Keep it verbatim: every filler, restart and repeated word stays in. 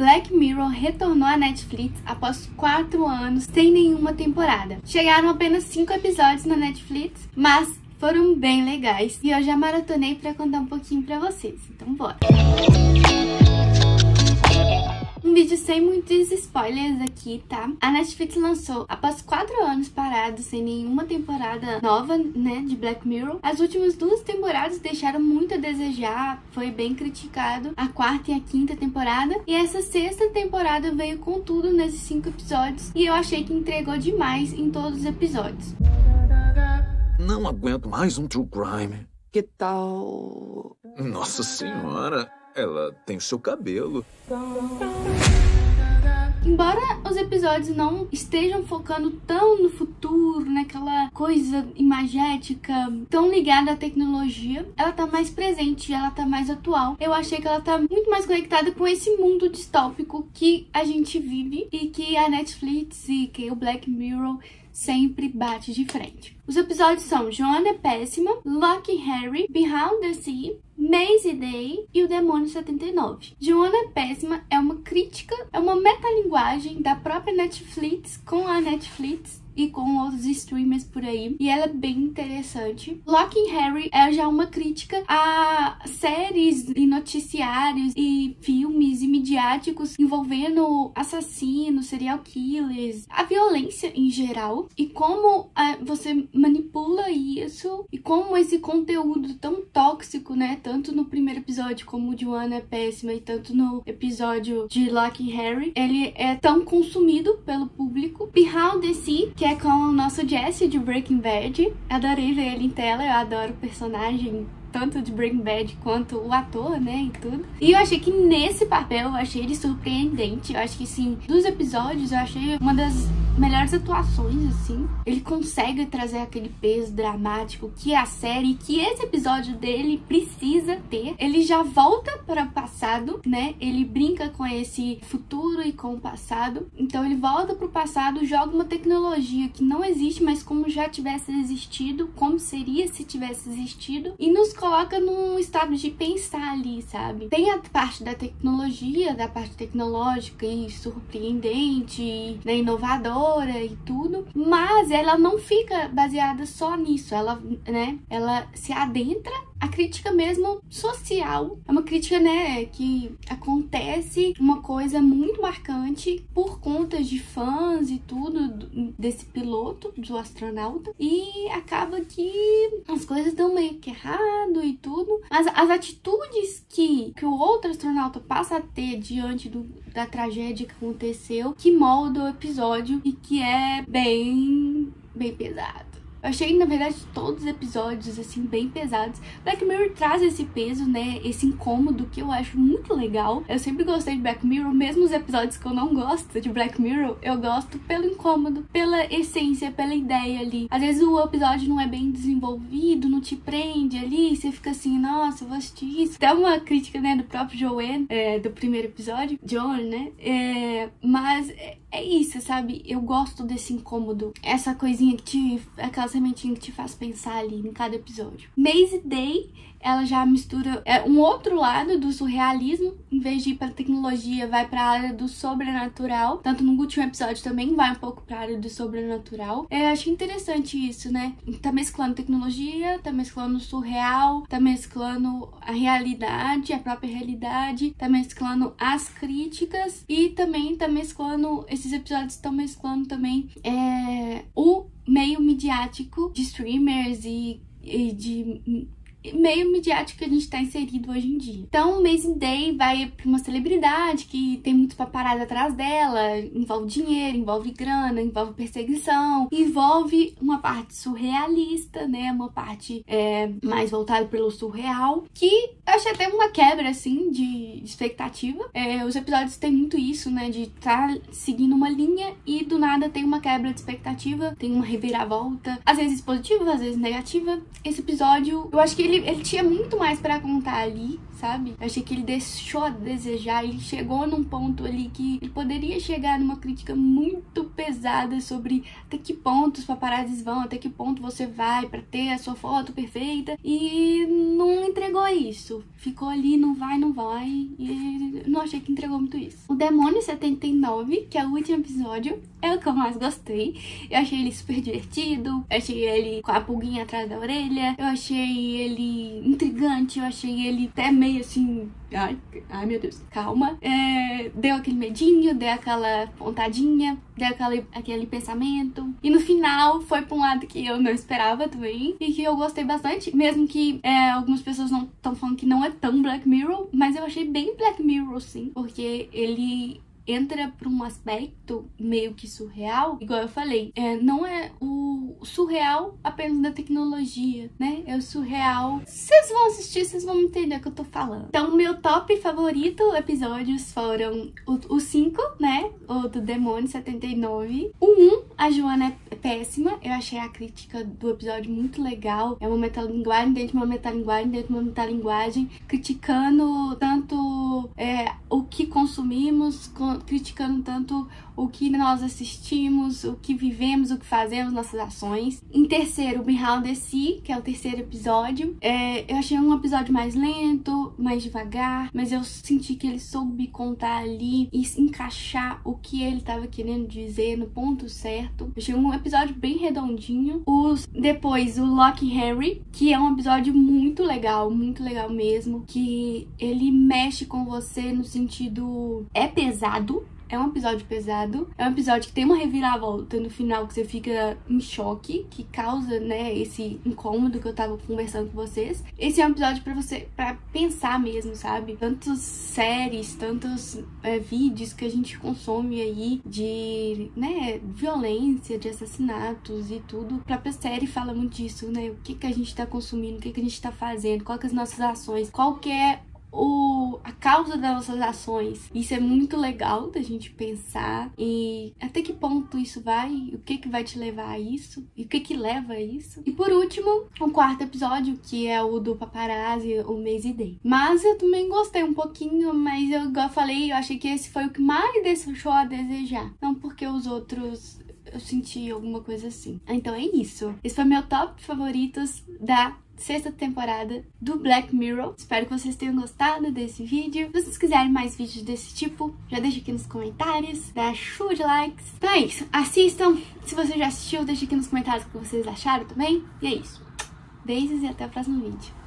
Black Mirror retornou à Netflix após quatro anos sem nenhuma temporada. Chegaram apenas cinco episódios na Netflix, mas foram bem legais e eu já maratonei pra contar um pouquinho pra vocês, então bora! Um vídeo sem muitos spoilers aqui, tá? A Netflix lançou, após quatro anos parados sem nenhuma temporada nova, né, de Black Mirror. As últimas duas temporadas deixaram muito a desejar, foi bem criticado, a quarta e a quinta temporada. E essa sexta temporada veio com tudo nesses cinco episódios e eu achei que entregou demais em todos os episódios. Não aguento mais um true crime. Que tal... Nossa senhora, ela tem o seu cabelo. Embora os episódios não estejam focando tão no futuro, naquela coisa imagética, tão ligada à tecnologia, ela tá mais presente, ela tá mais atual. Eu achei que ela tá muito mais conectada com esse mundo distópico que a gente vive e que a Netflix e que o Black Mirror sempre bate de frente. Os episódios são Joanna é Péssima, Locke and Harry, Behind the Sea, Maze Day e o Demônio setenta e nove. Joanna é Péssima é uma crítica, é uma metalinguagem da própria Netflix com a Netflix e com outros streamers por aí, e ela é bem interessante. Locke and Harry é já uma crítica a séries e noticiários e filmes e midiáticos envolvendo assassinos, serial killers, a violência em geral e como a, você manipula isso e como esse conteúdo tão tóxico, né, tanto no primeiro episódio como o Joanna é Péssima e tanto no episódio de Locke and Harry, ele é tão consumido pelo público. Behind the Sea, que é com o nosso Jesse de Breaking Bad. Adorei ver ele em tela, eu adoro o personagem tanto de Breaking Bad quanto o ator, né, e tudo. E eu achei que nesse papel, eu achei ele surpreendente. Eu acho que, sim, dos episódios, eu achei uma das melhores atuações, assim. Ele consegue trazer aquele peso dramático que é a série, que esse episódio dele precisa ter. Ele já volta para o passado, né, ele brinca com esse futuro e com o passado. Então ele volta para o passado, joga uma tecnologia que não existe, mas como já tivesse existido, como seria se tivesse existido, e nos coloca num estado de pensar ali, sabe? Tem a parte da tecnologia, da parte tecnológica e surpreendente, né, inovadora e tudo, mas ela não fica baseada só nisso, ela, né, ela se adentra a crítica mesmo social. É uma crítica, né, que acontece uma coisa muito marcante por conta de fãs e tudo desse piloto, do astronauta, e acaba que as coisas dão meio que errado e tudo, mas as atitudes que, que o outro astronauta passa a ter diante do, da tragédia que aconteceu, que molda o episódio e que é bem, bem pesado. Eu achei, na verdade, todos os episódios, assim, bem pesados. Black Mirror traz esse peso, né, esse incômodo que eu acho muito legal. Eu sempre gostei de Black Mirror, mesmo os episódios que eu não gosto de Black Mirror, eu gosto pelo incômodo, pela essência, pela ideia ali. Às vezes o episódio não é bem desenvolvido, não te prende ali, você fica assim, nossa, eu vou assistir isso. Até uma crítica, né, do próprio Joanne, é, do primeiro episódio, John, né, é, mas é, é isso, sabe? Eu gosto desse incômodo, essa coisinha que te... aquela sementinha que te faz pensar ali em cada episódio. Maze Day, ela já mistura é, um outro lado do surrealismo, em vez de ir pra tecnologia, vai pra área do sobrenatural. Tanto no último episódio também vai um pouco pra área do sobrenatural. Eu achei interessante isso, né? Tá mesclando tecnologia, tá mesclando o surreal, tá mesclando a realidade, a própria realidade, tá mesclando as críticas e também tá mesclando, esses episódios estão mesclando também é, o meio midiático de streamers e, e de meio midiático que a gente tá inserido hoje em dia. Então, o Maze Day vai pra uma celebridade que tem muitos paparazzi atrás dela, envolve dinheiro, envolve grana, envolve perseguição, envolve uma parte surrealista, né, uma parte é, mais voltada pelo surreal, que eu achei até uma quebra, assim, de expectativa. É, os episódios têm muito isso, né, de estar tá seguindo uma linha e do nada tem uma quebra de expectativa, tem uma reviravolta, às vezes positiva, às vezes negativa. Esse episódio, eu acho que ele, ele tinha muito mais pra contar ali, sabe? Eu achei que ele deixou a desejar, ele chegou num ponto ali que ele poderia chegar numa crítica muito pesada sobre até que ponto os paparazzis vão, até que ponto você vai pra ter a sua foto perfeita, e não entregou isso. Ficou ali, não vai, não vai, e não achei que entregou muito isso. O Demônio setenta e nove, que é o último episódio, é o que eu mais gostei. Eu achei ele super divertido, eu achei ele com a pulguinha atrás da orelha, eu achei ele intrigante, eu achei ele até meio assim, ai, ai meu Deus, calma. É, deu aquele medinho, deu aquela pontadinha, deu aquele, aquele pensamento, e no final foi pra um lado que eu não esperava também, e que eu gostei bastante, mesmo que é, algumas pessoas não estão falando que não é tão Black Mirror, mas eu achei bem Black Mirror sim, porque ele entra pra um aspecto meio que surreal, igual eu falei, é, não é o surreal apenas da tecnologia, né? É o surreal. Vocês vão assistir, vocês vão entender o que eu tô falando. Então, meu top favorito episódios foram os cinco, né? O do Demônio setenta e nove. O um, a Joana é péssima. Eu achei a crítica do episódio muito legal. É uma metalinguagem dentro de uma metalinguagem dentro de uma metalinguagem, criticando tanto é, o que consumimos, criticando tanto o que nós assistimos, o que vivemos, o que fazemos, nossas ações. Em terceiro, Behind the Sea, que é o terceiro episódio. É, eu achei um episódio mais lento, mais devagar, mas eu senti que ele soube contar ali e encaixar o que ele estava querendo dizer no ponto certo. Eu achei um episódio bem redondinho. Os, depois, o Locke and Henry, que é um episódio muito legal, muito legal mesmo, que ele mexe com você no sentido... é pesado. É um episódio pesado, é um episódio que tem uma reviravolta no final que você fica em choque, que causa, né, esse incômodo que eu tava conversando com vocês. Esse é um episódio pra você, pra pensar mesmo, sabe? Tantas séries, tantos é, vídeos que a gente consome aí de, né, violência, de assassinatos e tudo. A própria série fala muito disso, né? O que que a gente tá consumindo, o que que a gente tá fazendo, qual que é as nossas ações, qual que é O, a causa das nossas ações. Isso é muito legal da gente pensar e até que ponto isso vai, o que que vai te levar a isso e o que que leva a isso. E por último, o quarto episódio, que é o do paparazzi, o Maisie Day. Mas eu também gostei um pouquinho, mas eu, igual eu falei, eu achei que esse foi o que mais deixou a desejar. Não porque os outros eu senti alguma coisa assim. Então é isso. Esse foi meu top favoritos da sexta temporada do Black Mirror. Espero que vocês tenham gostado desse vídeo. Se vocês quiserem mais vídeos desse tipo, já deixa aqui nos comentários, dá chuva de likes. Então é isso, assistam. Se você já assistiu, deixa aqui nos comentários o que vocês acharam também. E é isso. Beijos e até o próximo vídeo.